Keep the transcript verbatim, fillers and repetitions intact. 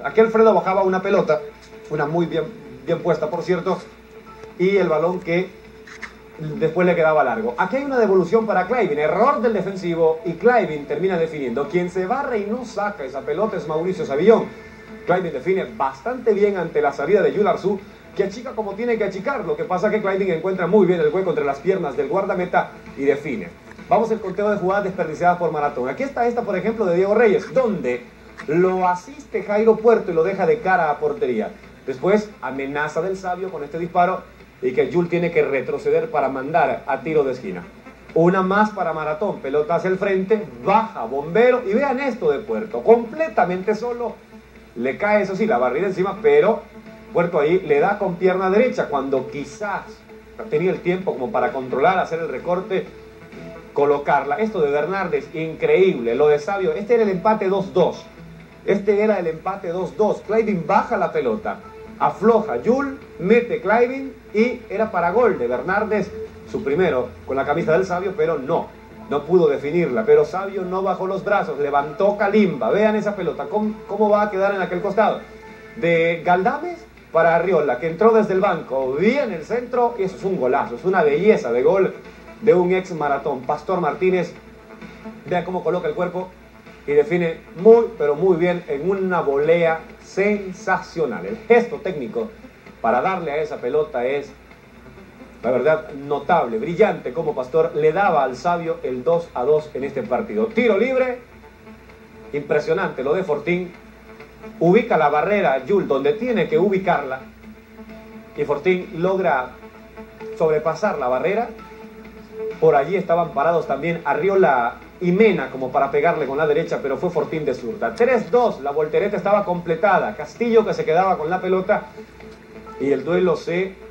Aquí Alfredo bajaba una pelota, una muy bien, bien puesta, por cierto, y el balón que después le quedaba largo. Aquí hay una devolución para Kleiben, error del defensivo, y Kleiben termina definiendo. Quien se barre y no saca esa pelota es Mauricio Savillón. Kleiben define bastante bien ante la salida de Jules Arzú, que achica como tiene que achicar. Lo que pasa es que Kleiben encuentra muy bien el hueco entre las piernas del guardameta y define. Vamos al conteo de jugadas desperdiciadas por Maratón. Aquí está esta, por ejemplo, de Diego Reyes, donde lo asiste Jairo Puerto y lo deja de cara a portería. Después, amenaza del Sabio con este disparo y que Jules tiene que retroceder para mandar a tiro de esquina. Una más para Maratón, pelota hacia el frente, baja Bombero y vean esto de Puerto, completamente solo. Le cae, eso sí, la barrida encima, pero Puerto ahí le da con pierna derecha cuando quizás tenía el tiempo como para controlar, hacer el recorte, colocarla. Esto de Bernardes, increíble. Lo de Sabio, este era el empate dos dos. Este era el empate dos dos. Kleiben baja la pelota, afloja Jules, mete Kleiben y era para gol de Bernardes, su primero con la camisa del Sabio, pero no, no pudo definirla. Pero Sabio no bajó los brazos, levantó Kalimba. Vean esa pelota, cómo, cómo va a quedar en aquel costado. De Galdames para Arriola, que entró desde el banco, bien el centro, y eso es un golazo, es una belleza de gol de un ex Maratón. Pastor Martínez, vean cómo coloca el cuerpo y define muy, pero muy bien en una volea sensacional. El gesto técnico para darle a esa pelota es, la verdad, notable, brillante, como Pastor le daba al Sabio el dos a dos en este partido. Tiro libre, impresionante lo de Fortín, ubica la barrera Jules donde tiene que ubicarla y Fortín logra sobrepasar la barrera. Por allí estaban parados también Arriola y Mena como para pegarle con la derecha, pero fue Fortín de zurda. tres dos, la voltereta estaba completada, Castillo que se quedaba con la pelota y el duelo se